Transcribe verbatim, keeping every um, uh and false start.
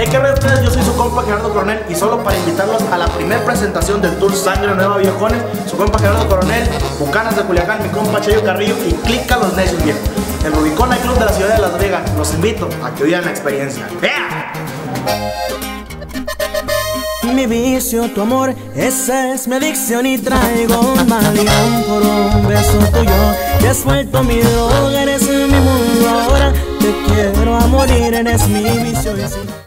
Hey, ¿qué ven ustedes? Yo soy su compa Gerardo Coronel y solo para invitarlos a la primera presentación del Tour Sangre Nueva Viejones, su compa Gerardo Coronel, Bucanas de Culiacán, mi compa Cheyo Carrillo y Clica Los Necios, viejo. El Rubicón Club de la ciudad de Las Vegas. Los invito a que vivan la experiencia. ¡Vea! Mi vicio, tu amor, esa es mi adicción y traigo un maldición por un beso tuyo. Te has vuelto mi droga, eres mi mundo ahora. Te quiero a morir, eres mi vicio.